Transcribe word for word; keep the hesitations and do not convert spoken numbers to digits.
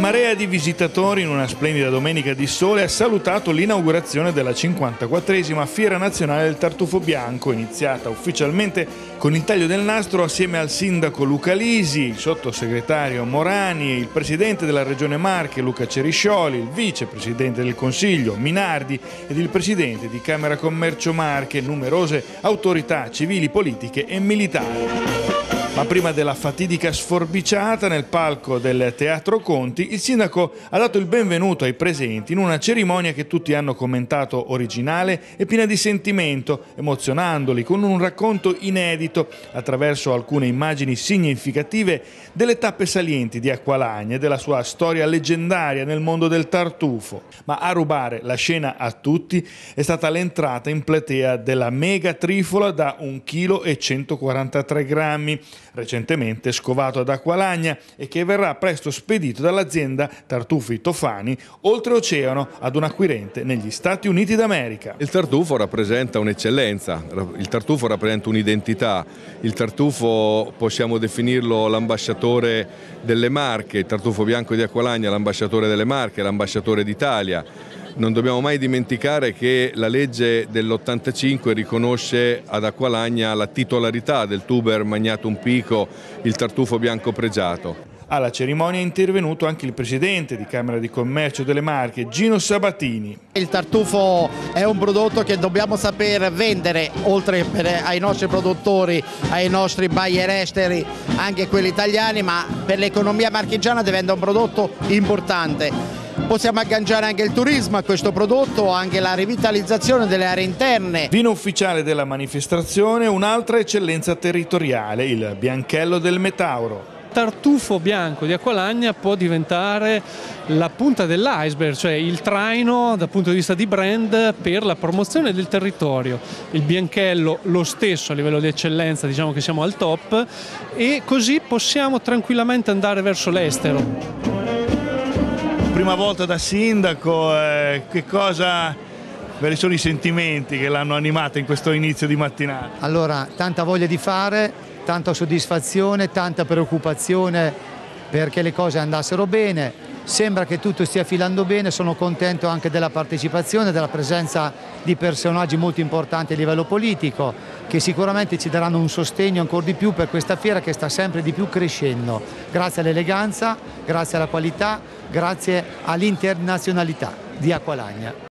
marea di visitatori in una splendida domenica di sole ha salutato l'inaugurazione della cinquantaquattresima Fiera Nazionale del Tartufo Bianco, iniziata ufficialmente con il taglio del nastro assieme al sindaco Luca Lisi, il sottosegretario Morani, il presidente della Regione Marche Luca Ceriscioli, il vicepresidente del Consiglio Minardi ed il presidente di Camera Commercio Marche, numerose autorità civili, politiche e militari. Ma prima della fatidica sforbiciata nel palco del Teatro Conti, il sindaco ha dato il benvenuto ai presenti in una cerimonia che tutti hanno commentato originale e piena di sentimento, emozionandoli con un racconto inedito attraverso alcune immagini significative delle tappe salienti di Acqualagna e della sua storia leggendaria nel mondo del tartufo. Ma a rubare la scena a tutti è stata l'entrata in platea della mega trifola da un chilo e centoquarantatré grammi, recentemente scovato ad Acqualagna e che verrà presto spedito dall'azienda Tartufi Tofani oltreoceano ad un acquirente negli Stati Uniti d'America. Il tartufo rappresenta un'eccellenza, il tartufo rappresenta un'identità, il tartufo possiamo definirlo l'ambasciatore delle Marche, il tartufo bianco di Acqualagna l'ambasciatore delle Marche, l'ambasciatore d'Italia. Non dobbiamo mai dimenticare che la legge dell'ottantacinque riconosce ad Acqualagna la titolarità del tuber magnatum pico, il tartufo bianco pregiato. Alla cerimonia è intervenuto anche il presidente di Camera di Commercio delle Marche, Gino Sabatini. Il tartufo è un prodotto che dobbiamo saper vendere, oltre ai nostri produttori, ai nostri buyer esteri, anche quelli italiani, ma per l'economia marchigiana diventa un prodotto importante. Possiamo agganciare anche il turismo a questo prodotto, anche la rivitalizzazione delle aree interne. Vino ufficiale della manifestazione, un'altra eccellenza territoriale, il Bianchello del Metauro. Il tartufo bianco di Acqualagna può diventare la punta dell'iceberg, cioè il traino dal punto di vista di brand per la promozione del territorio. Il Bianchello lo stesso a livello di eccellenza, diciamo che siamo al top, e così possiamo tranquillamente andare verso l'estero. Prima volta da sindaco, eh, che cosa, quali sono i sentimenti che l'hanno animata in questo inizio di mattinata? Allora, tanta voglia di fare, tanta soddisfazione, tanta preoccupazione perché le cose andassero bene, sembra che tutto stia filando bene, sono contento anche della partecipazione, della presenza di personaggi molto importanti a livello politico che sicuramente ci daranno un sostegno ancora di più per questa fiera che sta sempre di più crescendo, grazie all'eleganza, grazie alla qualità, grazie all'internazionalità di Acqualagna.